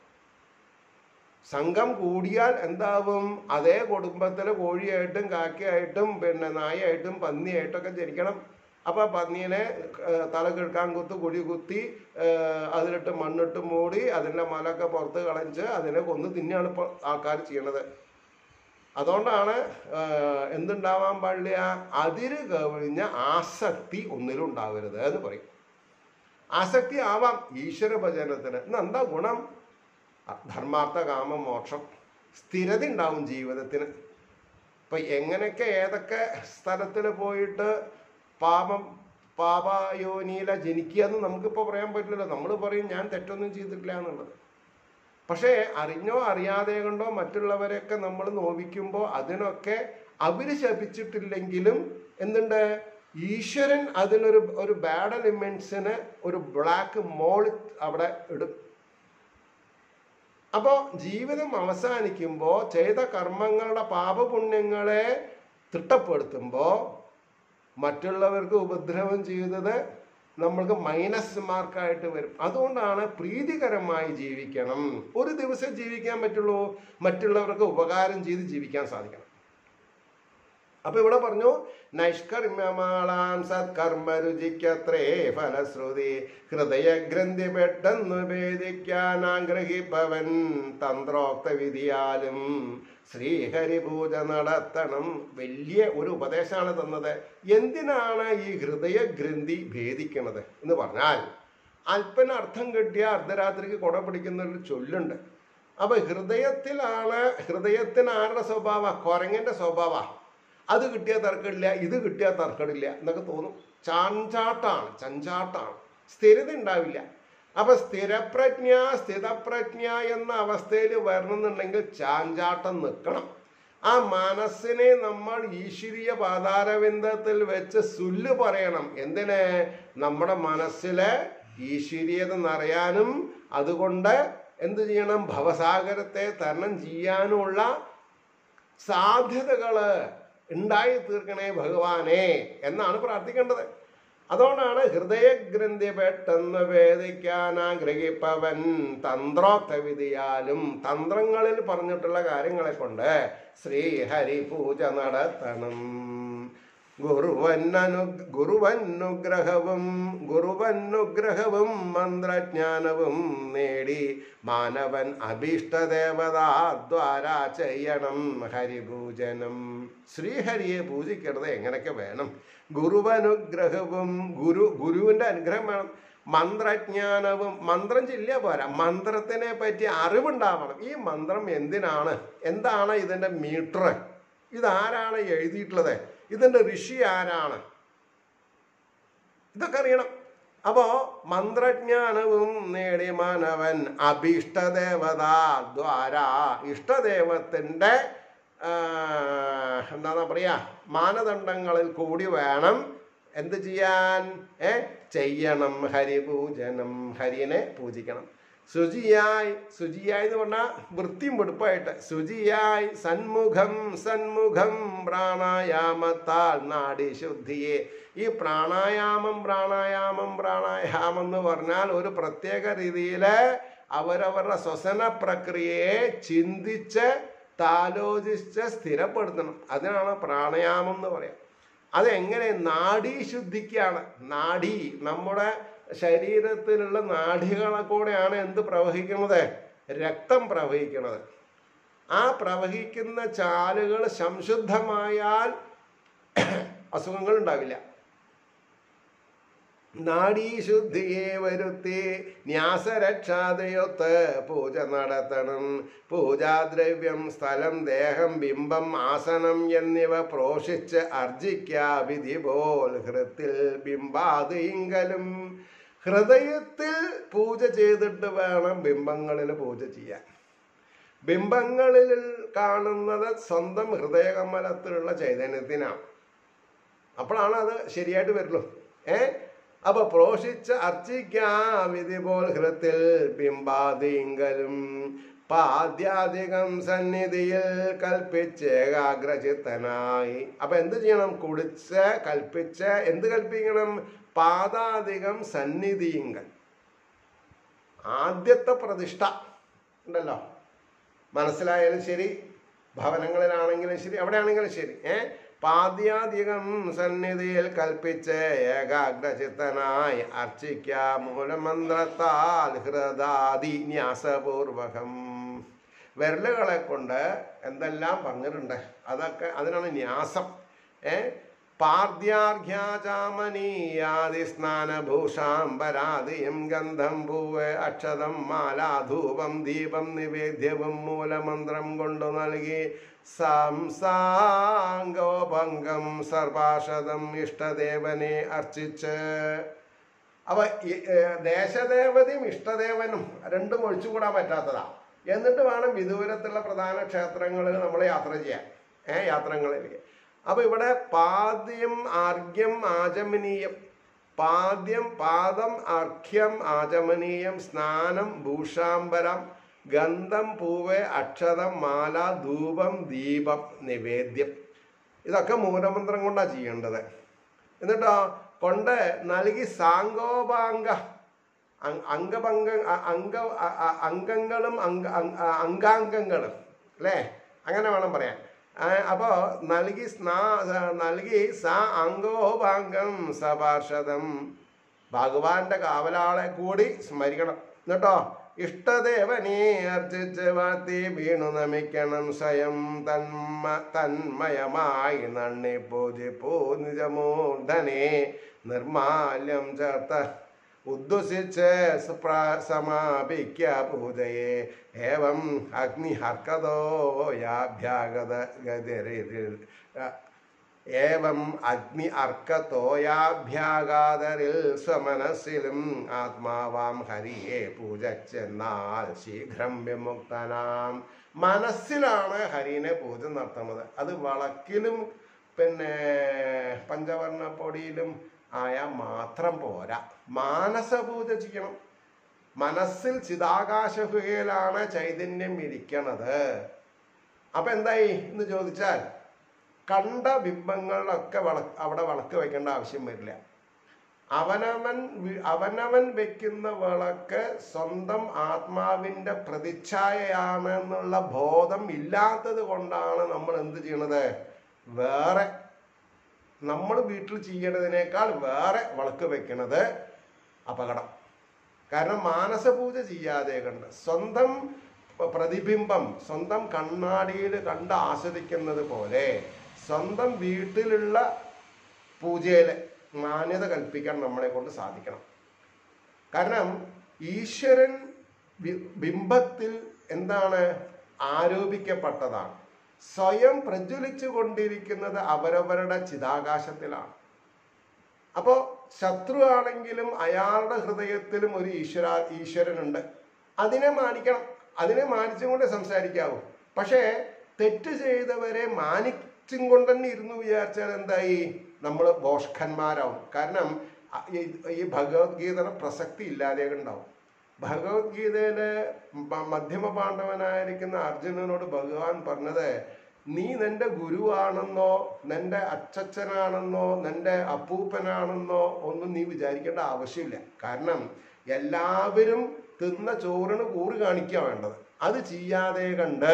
സംഘം കൂടിയാൽ എന്താവും? അതേ കുടുംബത്തിലെ കോഴിയായിട്ടും കാക്കയായിട്ടും പിന്നെ നായായിട്ടും പന്നിയായിട്ടൊക്കെ ജനിക്കണം. അപ്പം പന്നീനെ തല കിഴക്കാൻ കുത്ത് കുഴി കുത്തി അതിലിട്ട് മണ്ണിട്ട് മൂടി അതിൻ്റെ മലൊക്കെ പുറത്ത് കളഞ്ഞ് അതിനെ കൊന്ന് തിന്നെയാണ് ഇപ്പോൾ ആൾക്കാർ ചെയ്യണത്. അതുകൊണ്ടാണ് എന്തുണ്ടാവാൻ പാടില്ല? അതിര് കവിഞ്ഞ ആസക്തി ഒന്നിലും ഉണ്ടാവരുത് എന്ന് പറയും. ആസക്തി ആവാം ഈശ്വര ഭജനത്തിന്. ഇന്ന് എന്താ ഗുണം? ധർമാർത്ഥ കാമ മോക്ഷം, സ്ഥിരത ഉണ്ടാവും ജീവിതത്തിന്. ഇപ്പൊ എങ്ങനെയൊക്കെ ഏതൊക്കെ സ്ഥലത്തിൽ പോയിട്ട് പാപം പാപയോനിയില ജനിക്കുക എന്ന് നമുക്കിപ്പോൾ പറയാൻ പറ്റില്ലല്ലോ. നമ്മൾ പറയും ഞാൻ തെറ്റൊന്നും ചെയ്തിട്ടില്ല എന്നുള്ളത്. പക്ഷേ അറിഞ്ഞോ അറിയാതെ കൊണ്ടോ മറ്റുള്ളവരെയൊക്കെ നമ്മൾ നോവിക്കുമ്പോൾ അതിനൊക്കെ അവര് ശപിച്ചിട്ടില്ലെങ്കിലും എന്തുണ്ട്? ഈശ്വരൻ അതിനൊരു ഒരു ബാഡ് എലിമെന്റ്സിന് ഒരു ബ്ലാക്ക് മോൾ അവിടെ ഇടും. അപ്പോൾ ജീവിതം അവസാനിക്കുമ്പോൾ ചെയ്ത കർമ്മങ്ങളുടെ പാപപുണ്യങ്ങളെ തിട്ടപ്പെടുത്തുമ്പോൾ മറ്റുള്ളവർക്ക് ഉപദ്രവം ചെയ്തത് നമ്മൾക്ക് മൈനസ് മാർക്കായിട്ട് വരും. അതുകൊണ്ടാണ് പ്രീതികരമായി ജീവിക്കണം. ഒരു ദിവസം ജീവിക്കാൻ പറ്റുള്ളൂ, മറ്റുള്ളവർക്ക് ഉപകാരം ചെയ്ത് ജീവിക്കാൻ സാധിക്കണം. അപ്പൊ ഇവിടെ പറഞ്ഞു നൈഷ്കർമ്യമാളാം സത്കർമ്മ രുചിക്കത്രേ ഫലശ്രുതി ഹൃദയഗ്രന്ഥി പെട്ടെന്ന് ഭേദിക്കാൻ ആഗ്രഹിപ്പവൻ തന്ത്രോക്ത വിധിയാലും ശ്രീഹരിപൂജ നടത്തണം. വലിയ ഒരു ഉപദേശമാണ് തന്നത്. എന്തിനാണ് ഈ ഹൃദയഗ്രന്ഥി ഭേദിക്കുന്നത് എന്ന് പറഞ്ഞാൽ, അല്പന അർത്ഥം കിട്ടിയ അർദ്ധരാത്രിക്ക് കുട പിടിക്കുന്ന ഒരു ചൊല്ലുണ്ട്. അപ്പൊ ഹൃദയത്തിലാണ്, ഹൃദയത്തിന് ആരുടെ സ്വഭാവ? കുരങ്ങന്റെ സ്വഭാവ. അത് കിട്ടിയാൽ തർക്കമില്ല, ഇത് കിട്ടിയാൽ തർക്കമില്ല എന്നൊക്കെ തോന്നും. ചാഞ്ചാട്ടാണ്, ചഞ്ചാട്ടാണ്, സ്ഥിരത ഉണ്ടാവില്ല. അപ്പൊ സ്ഥിരപ്രജ്ഞ സ്ഥിതപ്രജ്ഞ എന്ന അവസ്ഥയിൽ വരണമെന്നുണ്ടെങ്കിൽ ചാഞ്ചാട്ടം നിൽക്കണം. ആ മനസ്സിനെ നമ്മൾ ഈശ്വരീയ പാതാരവിന്ദത്തിൽ വെച്ച് സുല്ല് പറയണം. എന്തിന്? നമ്മുടെ മനസ്സിലെ ഈശ്വരീയത നിറയാനും അതുകൊണ്ട് എന്ത് ചെയ്യണം? ഭവസാഗരത്തെ തരണം ചെയ്യാനുമുള്ള സാധ്യതകള് ഉണ്ടായി തീർക്കണേ ഭഗവാനെ എന്നാണ് പ്രാർത്ഥിക്കേണ്ടത്. അതുകൊണ്ടാണ് ഹൃദയഗ്രന്ഥി പെട്ടെന്ന് വേദിക്കാൻ ആഗ്രഹിപ്പവൻ തന്ത്രോക്ത വിധിയാലും തന്ത്രങ്ങളിൽ പറഞ്ഞിട്ടുള്ള കാര്യങ്ങളെ കൊണ്ട് ശ്രീഹരി പൂജ നടത്തണം. ഗുരുവന്നു ഗുരുവന്നുഗ്രഹവും ഗുരുവന്നുഗ്രഹവും മന്ത്രജ്ഞാനവും നേടി മാനവൻ അഭീഷ്ടദേവതാദ്വാര ചെയ്യണം ഹരിപൂജനം. ശ്രീഹരിയെ പൂജിക്കുന്നത് എങ്ങനെയൊക്കെ വേണം? ഗുരുവനുഗ്രഹവും, ഗുരു ഗുരുവിന്റെ അനുഗ്രഹം വേണം. മന്ത്രജ്ഞാനവും, മന്ത്രം ചൊല്ലിയാ പോരാ, മന്ത്രത്തിനെ പറ്റി അറിവുണ്ടാവണം. ഈ മന്ത്രം എന്തിനാണ്? എന്താണ് ഇതിന്റെ മീറ്റർ? ഇതാരാണ് എഴുതിയിട്ടുള്ളത്? ഇതിന്റെ ഋഷി ആരാണ്? ഇതൊക്കെ അറിയണം. അപ്പോ മന്ത്രജ്ഞാനവും നേടി മാനവൻ അഭീഷ്ടദേവതാ ദ്വാര, ഇഷ്ടദേവത്തിന്റെ എന്താ പറയാ മാനദണ്ഡങ്ങളിൽ കൂടി വേണം എന്ത് ചെയ്യാൻ? ഏ ചെയ്യണം ഹരിപൂജനം, ഹരിനെ പൂജിക്കണം. ശുചിയായി, ശുചിയായി എന്ന് പറഞ്ഞാൽ വൃത്തിയും വെടുപ്പായിട്ട്, ശുചിയായി സന്മുഖം സന്മുഖം പ്രാണായാമത്താൽ നാഡി ശുദ്ധിയെ. ഈ പ്രാണായാമം പ്രാണായാമം പ്രാണായാമം എന്ന് പറഞ്ഞാൽ ഒരു പ്രത്യേക രീതിയിൽ അവരവരുടെ ശ്വസന പ്രക്രിയയെ ചിന്തിച്ച് താലോചിച്ച് സ്ഥിരപ്പെടുത്തണം. അതിനാണ് പ്രാണായാമം എന്ന് പറയാം. അതെങ്ങനെ? നാഡീശുദ്ധിക്കാണ്. നാഡി നമ്മുടെ ശരീരത്തിലുള്ള നാഡികളെ കൂടെയാണ് എന്ത് പ്രവഹിക്കുന്നത്? രക്തം പ്രവഹിക്കുന്നത്. ആ പ്രവഹിക്കുന്ന ചാലുകൾ സംശുദ്ധമായാൽ അസുഖങ്ങൾ ഉണ്ടാവില്ല. നാഡീശുദ്ധിയെ വരുത്തി ന്യാസരക്ഷാതയൊത്ത് പൂജ നടത്തണം. പൂജാദ്രവ്യം, സ്ഥലം, ദേഹം, ബിംബം, ആസനം എന്നിവ പ്രോഷിച്ച് അർജിക്കാ വിധി പോൽ ഹൃത്തിൽ ബിംബാദിങ്കലും. ഹൃദയത്തിൽ പൂജ ചെയ്തിട്ട് വേണം ബിംബങ്ങളിൽ പൂജ ചെയ്യാൻ. ബിംബങ്ങളിൽ കാണുന്നത് സ്വന്തം ഹൃദയകമലത്തിലുള്ള ചൈതന്യത്തിനാണ്. അപ്പോഴാണ് അത് ശരിയായിട്ട് വരുള്ളൂ. ഏ അപ്പൊ പ്രോഷിച്ച് അർച്ചിക്കാ വിധി പോൽ ഹൃത്തിൽ ബിംബാദിങ്കലും. പാദ്യാധികം സന്നിധിയിൽ കൽപ്പിച്ച് ഏകാഗ്രചിത്തനായി. അപ്പൊ എന്ത് ചെയ്യണം? കുളിച്ച് കൽപ്പിച്ച് എന്ത് കൽപ്പിക്കണം? പാദാധികം സന്നിധിയിങ്കൽ. ആദ്യത്തെ പ്രതിഷ്ഠ ഉണ്ടല്ലോ, മനസ്സിലായാലും ശരി, ഭവനങ്ങളിലാണെങ്കിലും ശരി, എവിടെയാണെങ്കിലും ശരി, ഏ പാദ്യാധികം സന്നിധിയിൽ കൽപ്പിച്ച് ഏകാഗ്രചിത്തനായി അർച്ചിക്ക മൂലമന്ത്രത്താൽ ഹൃദാദി ന്യാസപൂർവകം. വിരലുകളെ കൊണ്ട് എന്തെല്ലാം പറഞ്ഞിട്ടുണ്ട്, അതൊക്കെ അതിനാണ് ന്യാസം. ഏ പാർദ്യാർഘ്യാചാമനീയാദി സ്നാനഭൂഷാംബരാദിയും ഗന്ധം പൂവ് അക്ഷതം മാലാധൂപം ദീപം നിവേദ്യവും മൂലമന്ത്രം കൊണ്ടു നൽകി സംസാംഗോഭംഗം സർവാഷതം ഇഷ്ടദേവനെ അർച്ചിച്ച്. അവ ദേശദേവതയും ഇഷ്ടദേവനും രണ്ടും ഒഴിച്ചുകൂടാൻ പറ്റാത്തതാ. എന്നിട്ട് വേണം വിദൂരത്തുള്ള പ്രധാന ക്ഷേത്രങ്ങളിൽ നമ്മൾ യാത്ര ചെയ്യാൻ. ഏ യാത്രകളിലേക്ക് അപ്പൊ ഇവിടെ പാദ്യം ആർഘ്യം ആചമനീയം. പാദ്യം പാദം, അർഘ്യം ആചമനീയം, സ്നാനം, ഭൂഷാംബരം, ഗന്ധം, പൂവ്, അക്ഷതം, മാല, ധൂപം, ദീപം, നിവേദ്യം. ഇതൊക്കെ മൂലമന്ത്രം കൊണ്ടാണ് ചെയ്യേണ്ടത്. എന്നിട്ടോ കൊണ്ട് നൽകി സാങ്കോപാംഗ അംഗഭംഗ അംഗ അംഗങ്ങളും അംഗ അംഗാംഗങ്ങളും അല്ലേ, അങ്ങനെ വേണം പറയാൻ. അപ്പോ നൽകി സ്നാ നൽകി സാ അംഗോപാംഗം സപാർഷദം. ഭഗവാന്റെ കാവലാളെ കൂടി സ്മരിക്കണം. എന്നിട്ടോ ഇഷ്ടദേവനെ അർച്ചിച്ച് വാഴ്ത്തി വീണു നമിക്കണം. സ്വയം തന്മ തന്മയമായി നന്ദി പൂജിപ്പൂ നിജമൂർധനെ നിർമാല്യം ചേർത്ത ഉദ്ദുസിച്ച് സമാപിക്ക പൂജയെ. ഏവം അഗ്നിഹർക്കതോയാഭ്യാഗത ഗതിരിൽ ഏവം അഗ്നി അർക്കത്തോയാഭ്യാഗാതരിൽ സ്വമനസ്സിലും ആത്മാവാം ഹരിയെ പൂജച്ചെന്നാൽ ശീഘ്രം വിമുക്തനാം. മനസ്സിലാണ് ഹരിനെ പൂജ നടത്തുന്നത്. അത് വളക്കിലും പിന്നെ പഞ്ചവർണ്ണ പൊടിയിലും ആയാൽ മാത്രം പോരാ, മാനസപൂജ ചെയ്യണം. മനസ്സിൽ ചിതാകാശഗുഹയിലാണ് ചൈതന്യം ഇരിക്കണത്. അപ്പൊ എന്തായി എന്ന് ചോദിച്ചാൽ കണ്ട ബിംബങ്ങളിലൊക്കെ വള അവിടെ വിളക്ക് വെക്കേണ്ട ആവശ്യം വരില്ല. അവനവൻ അവനവൻ വെക്കുന്ന വിളക്ക് സ്വന്തം ആത്മാവിന്റെ പ്രതിച്ഛായയാണെന്നുള്ള ബോധം ഇല്ലാത്തത് കൊണ്ടാണ് നമ്മൾ എന്ത് ചെയ്യണത്? വേറെ നമ്മൾ വീട്ടിൽ ചെയ്യേണ്ടതിനേക്കാൾ വേറെ വിളക്ക് വെക്കണത് അപകടം. കാരണം മാനസപൂജ ചെയ്യാതെ കണ്ട് സ്വന്തം പ്രതിബിംബം സ്വന്തം കണ്ണാടിയിൽ കണ്ട് ആസ്വദിക്കുന്നത് പോലെ സ്വന്തം വീട്ടിലുള്ള പൂജയിൽ മാന്യത കൽപ്പിക്കാൻ നമ്മളെ കൊണ്ട് സാധിക്കണം. കാരണം ഈശ്വരൻ ബിംബത്തിൽ എന്താണ് ആരോപിക്കപ്പെട്ടതാണ്. സ്വയം പ്രജ്വലിച്ചു കൊണ്ടിരിക്കുന്നത് അവരവരുടെ ചിതാകാശത്തിലാണ്. അപ്പോൾ ശത്രു ആണെങ്കിലും അയാളുടെ ഹൃദയത്തിലും ഒരു ഈശ്വര ഈശ്വരനുണ്ട്. അതിനെ മാനിക്കണം, അതിനെ മാനിച്ചും സംസാരിക്കാവൂ. പക്ഷേ തെറ്റ് ചെയ്തവരെ മാനിച്ചും കൊണ്ട് തന്നെ ഇരുന്ന് വിചാരിച്ചാൽ എന്തായി? നമ്മൾ ബോഷ്കന്മാരാവും. കാരണം ഈ ഭഗവത്ഗീതയുടെ പ്രസക്തി ഇല്ലാതെ ഉണ്ടാവും. ഭഗവത്ഗീതയില് മധ്യമ പാണ്ഡവനായിരിക്കുന്ന അർജുനനോട് ഭഗവാൻ പറഞ്ഞത്, നീ നിന്റെ ഗുരുവാണെന്നോ നിന്റെ അച്ചച്ചനാണെന്നോ നിന്റെ അപ്പൂപ്പനാണെന്നോ ഒന്നും നീ വിചാരിക്കേണ്ട ആവശ്യമില്ല. കാരണം എല്ലാവരും തിന്ന ചോറിന് കൂറ് കാണിക്കുക വേണ്ടത്. അത് ചെയ്യാതെ കണ്ട്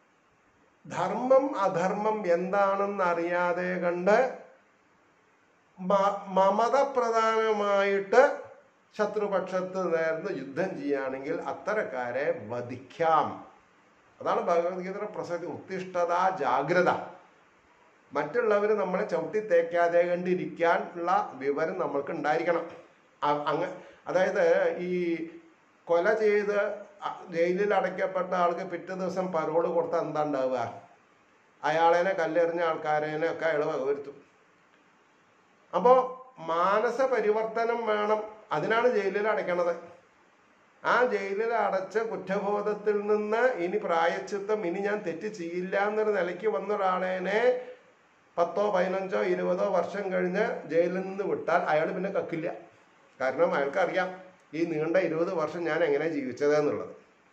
ധർമ്മം അധർമ്മം എന്താണെന്ന് അറിയാതെ കണ്ട് മമത പ്രധാനമായിട്ട് ശത്രുപക്ഷത്ത് നേർന്ന് യുദ്ധം ചെയ്യുകയാണെങ്കിൽ അത്തരക്കാരെ വധിക്കാം. അതാണ് ഭഗവത്ഗീതയുടെ പ്രസക്തി. ഉത്തിഷ്ഠത ജാഗ്രത. മറ്റുള്ളവർ നമ്മളെ ചവിട്ടി തേക്കാതെ കണ്ടിരിക്കാൻ ഉള്ള വിവരം നമ്മൾക്ക് ഉണ്ടായിരിക്കണം. അങ്ങ് അതായത് ഈ കൊല ചെയ്ത് ജയിലിൽ അടയ്ക്കപ്പെട്ട ആൾക്ക് പിറ്റേ ദിവസം പരോള് കൊടുത്താൽ എന്താ ഉണ്ടാവുക? അയാളേനെ കല്ലെറിഞ്ഞ ആൾക്കാരേനെ ഒക്കെ അയാൾ വകവരുത്തും. അപ്പോൾ മാനസ പരിവർത്തനം വേണം. അതിനാണ് ജയിലിൽ അടയ്ക്കണത്. ആ ജയിലിൽ അടച്ച കുറ്റബോധത്തിൽ നിന്ന് ഇനി പ്രായച്ചിത്തം, ഇനി ഞാൻ തെറ്റ് ചെയ്യില്ല എന്നൊരു നിലയ്ക്ക് വന്ന ഒരാളേനെ പത്തോ പതിനഞ്ചോ ഇരുപതോ വർഷം കഴിഞ്ഞ് ജയിലിൽ നിന്ന് വിട്ടാൽ അയാൾ പിന്നെ കക്കില്ല. കാരണം അയാൾക്കറിയാം ഈ നീണ്ട ഇരുപത് വർഷം ഞാൻ എങ്ങനെ ജീവിച്ചത് എന്നുള്ളത്.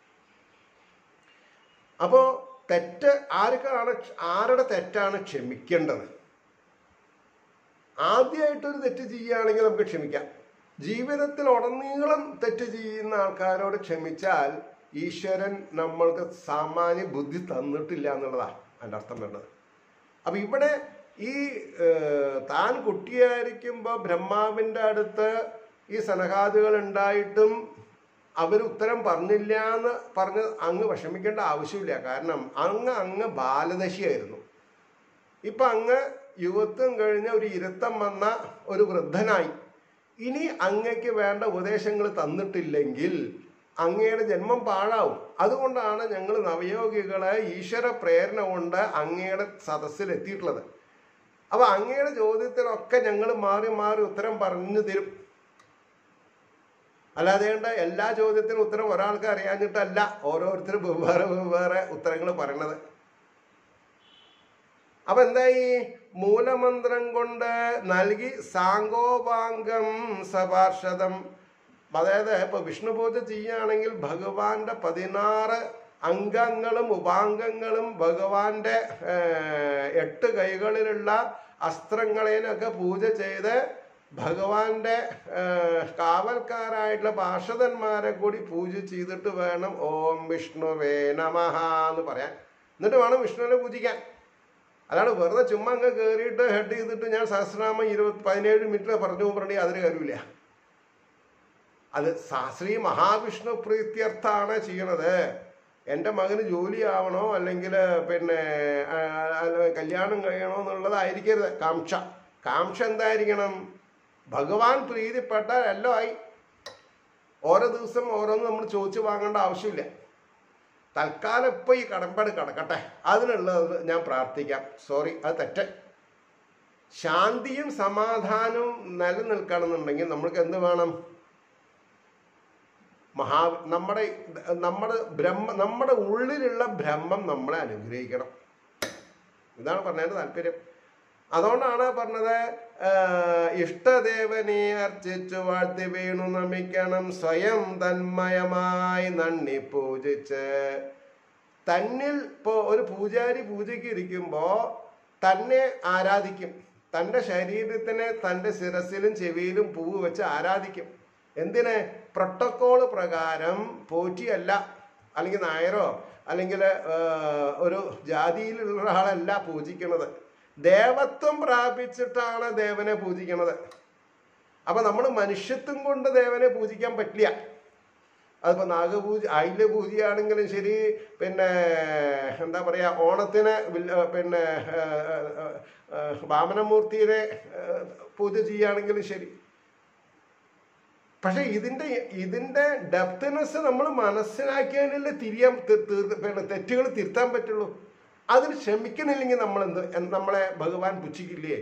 അപ്പോൾ തെറ്റ് ആർക്കാണ്, ആരുടെ തെറ്റാണ് ക്ഷമിക്കേണ്ടത്? ആദ്യമായിട്ടൊരു തെറ്റ് ചെയ്യുകയാണെങ്കിൽ നമുക്ക് ക്ഷമിക്കാം. ജീവിതത്തിൽ ഉടനീളം തെറ്റ് ചെയ്യുന്ന ആൾക്കാരോട് ക്ഷമിച്ചാൽ ഈശ്വരൻ നമ്മൾക്ക് സാമാന്യ ബുദ്ധി തന്നിട്ടില്ല എന്നുള്ളതാണ് അതിൻ്റെ അർത്ഥം വരുന്നത്. അപ്പം ഇവിടെ ഈ താൻ കുട്ടിയായിരിക്കുമ്പോൾ ബ്രഹ്മാവിൻ്റെ അടുത്ത് ഈ സനകാദികൾ ഉണ്ടായിട്ടും അവർ ഉത്തരം പറഞ്ഞില്ല എന്ന് പറഞ്ഞ് അങ്ങ് വിഷമിക്കേണ്ട ആവശ്യമില്ല. കാരണം അങ്ങ് അങ്ങ് ബാലദശയായിരുന്നു. ഇപ്പം അങ്ങ് യുവത്വം കഴിഞ്ഞ ഒരു ഇരുത്തം വന്ന ഒരു വൃദ്ധനായി. ഇനി അങ്ങയ്ക്ക് വേണ്ട ഉപദേശങ്ങൾ തന്നിട്ടില്ലെങ്കിൽ അങ്ങയുടെ ജന്മം പാഴാവും. അതുകൊണ്ടാണ് ഞങ്ങൾ നവയോഗികളെ ഈശ്വര പ്രേരണ കൊണ്ട് അങ്ങയുടെ സദസ്സിൽ എത്തിയിട്ടുള്ളത്. അപ്പൊ അങ്ങയുടെ ചോദ്യത്തിനൊക്കെ ഞങ്ങൾ മാറി മാറി ഉത്തരം പറഞ്ഞു തരും. അല്ലാതെ എല്ലാ ചോദ്യത്തിനും ഉത്തരം ഒരാൾക്ക് അറിയാഞ്ഞിട്ടല്ല ഓരോരുത്തരും വെവ്വേറെ വെവ്വേറെ ഉത്തരങ്ങൾ പറയണത്. അപ്പൊ എന്തായി? മൂലമന്ത്രം കൊണ്ട് നൽകി സാങ്കോപാംഗം സപാർഷദം. അതായത് ഇപ്പൊ വിഷ്ണു പൂജ ചെയ്യുകയാണെങ്കിൽ ഭഗവാന്റെ പതിനാറ് അംഗങ്ങളും ഉപാംഗങ്ങളും ഭഗവാന്റെ എട്ട് കൈകളിലുള്ള അസ്ത്രങ്ങളേനൊക്കെ പൂജ ചെയ്ത് ഭഗവാന്റെ കാവൽക്കാരായിട്ടുള്ള പാർഷദന്മാരെ കൂടി പൂജ ചെയ്തിട്ട് വേണം ഓം വിഷ്ണുവേ നമഃ എന്ന് പറയാൻ. എന്നിട്ട് വേണം വിഷ്ണുവിനെ പൂജിക്കാൻ. അല്ലാണ്ട് വെറുതെ ചുമ്മാ അങ്ങ് കയറിയിട്ട് ഹെഡ് ചെയ്തിട്ട് ഞാൻ സഹസ്രനാമം ഇരുപത്തി പതിനേഴ് മിനിറ്റ് പറഞ്ഞു പറഞ്ഞി അതിന് കാര്യമില്ല. അത് ശ്രീ മഹാവിഷ്ണു പ്രീത്യർത്ഥാണ് ചെയ്യണത്. എൻ്റെ മകന് ജോലിയാവണോ അല്ലെങ്കിൽ പിന്നെ കല്യാണം കഴിയണോ എന്നുള്ളതായിരിക്കരുത് കാംക്ഷ. കാംക്ഷ എന്തായിരിക്കണം? ഭഗവാൻ പ്രീതിപ്പെട്ടാൽ എല്ലാം ആയി. ഓരോ ദിവസം ഓരോന്ന് നമ്മൾ ചോദിച്ചു വാങ്ങേണ്ട ആവശ്യമില്ല. തൽക്കാലം ഇപ്പോൾ ഈ കടമ്പാട് കിടക്കട്ടെ, അതിനുള്ളത് ഞാൻ പ്രാർത്ഥിക്കാം. സോറി, അത് തെറ്റ്. ശാന്തിയും സമാധാനവും നിലനിൽക്കണമെന്നുണ്ടെങ്കിൽ നമ്മൾക്ക് എന്ത് വേണം? മഹാ നമ്മുടെ നമ്മുടെ ബ്രഹ്മ നമ്മുടെ ഉള്ളിലുള്ള ബ്രഹ്മം നമ്മളെ അനുഗ്രഹിക്കണം. ഇതാണ് പറഞ്ഞതിൻ്റെ താല്പര്യം. അതുകൊണ്ടാണ് പറഞ്ഞത് ഇഷ്ടദേവനെ അർച്ചിച്ചു വാഴ്ത്തി വീണു നമിക്കണം, സ്വയം തന്മയമായി നന്ദി പൂജിച്ച്. തന്നിൽ ഇപ്പോൾ ഒരു പൂജാരി പൂജയ്ക്ക് ഇരിക്കുമ്പോൾ തന്നെ ആരാധിക്കും. തൻ്റെ ശരീരത്തിനെ തൻ്റെ ശിരസിലും ചെവിയിലും പൂവ് വെച്ച് ആരാധിക്കും. എന്തിന്? പ്രോട്ടോക്കോള് പ്രകാരം പോറ്റിയല്ല, അല്ലെങ്കിൽ നായരോ അല്ലെങ്കിൽ ഒരു ജാതിയിലുള്ള ഒരാളല്ല പൂജിക്കുന്നത്. ദേവത്വം പ്രാപിച്ചിട്ടാണ് ദേവനെ പൂജിക്കുന്നത്. അപ്പൊ നമ്മൾ മനുഷ്യത്വം കൊണ്ട് ദേവനെ പൂജിക്കാൻ പറ്റില്ല. അതിപ്പോൾ നാഗപൂജ ആയില്യ പൂജയാണെങ്കിലും ശരി, പിന്നെ എന്താ പറയാ ഓണത്തിന് പിന്നെ വാമനമൂർത്തിയെ പൂജ ചെയ്യുകയാണെങ്കിലും ശരി. പക്ഷെ ഇതിൻ്റെ ഇതിൻ്റെ ഡെപ്ത്നെസ് നമ്മൾ മനസ്സിലാക്കിയാലല്ലേ തിരിയാൻ പിന്നെ തെറ്റുകൾ തിരുത്താൻ പറ്റുള്ളൂ. അതിന് ക്ഷമിക്കണില്ലെങ്കിൽ നമ്മൾ എന്ത് നമ്മളെ ഭഗവാൻ പുച്ഛിക്കില്ലേ?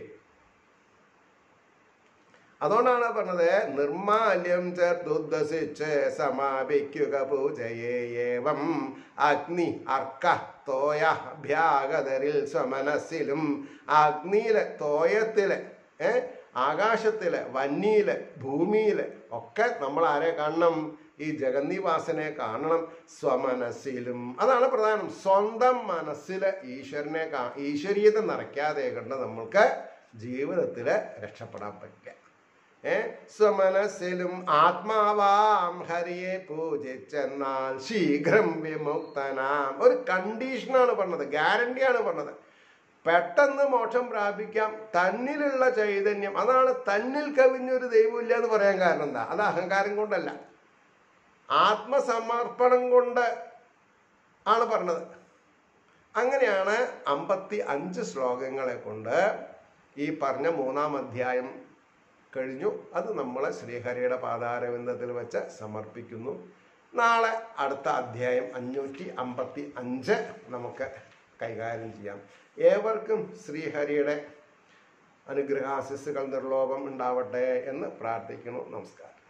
അതുകൊണ്ടാണ് പറഞ്ഞത് നിർമാല്യം ചേർത്തുദ്വസിച്ച് സമാപിക്കുക പൂജയേവം അഗ്നി അർക്ക തോയ ഭ്യാഗതരിൽ സ്വമനസ്സിലും. അഗ്നിയിലെ തോയത്തിലെ ഏ ആകാശത്തിലെ വന്നിയിലെ ഭൂമിയിലെ ഒക്കെ നമ്മൾ ആരെ കാണണം? ഈ ജഗന്നിവാസനെ കാണണം. സ്വമനസ്സിലും. അതാണ് പ്രധാനം. സ്വന്തം മനസ്സിൽ ഈശ്വരനെ കാ ഈശ്വരീയത നിറയ്ക്കാതെ കണ്ട് നമ്മൾക്ക് ജീവിതത്തിൽ രക്ഷപ്പെടാൻ പറ്റില്ല. ഏ സ്വമനസ്സിലും ആത്മാവാം ഹരിയെ പൂജിച്ചെന്നാൽ ശീഘ്രം വിമുക്തനാം. ഒരു കണ്ടീഷനാണ് പറഞ്ഞത്, ഗ്യാരണ്ടിയാണ് പറഞ്ഞത്. പെട്ടെന്ന് മോക്ഷം പ്രാപിക്കാം. തന്നിലുള്ള ചൈതന്യം, അതാണ് തന്നിൽ കവിഞ്ഞൊരു ദൈവമില്ല എന്ന് പറയാൻ കാരണം എന്താ? അത് അഹങ്കാരം കൊണ്ടല്ല, ആത്മസമർപ്പണം കൊണ്ട് ആണ് പറഞ്ഞത്. അങ്ങനെയാണ് അമ്പത്തി അഞ്ച് ശ്ലോകങ്ങളെ കൊണ്ട് ഈ പറഞ്ഞ മൂന്നാം അധ്യായം കഴിഞ്ഞു. അത് നമ്മൾ ശ്രീഹരിയുടെ പാതാരവിന്ദത്തിൽ വെച്ച് സമർപ്പിക്കുന്നു. നാളെ അടുത്ത അധ്യായം അഞ്ഞൂറ്റി അമ്പത്തി അഞ്ച് നമുക്ക് കൈകാര്യം ചെയ്യാം. ഏവർക്കും ശ്രീഹരിയുടെ അനുഗ്രഹാശിസ്സുകൾ നിർലോഭം ഉണ്ടാവട്ടെ എന്ന് പ്രാർത്ഥിക്കുന്നു. നമസ്കാരം.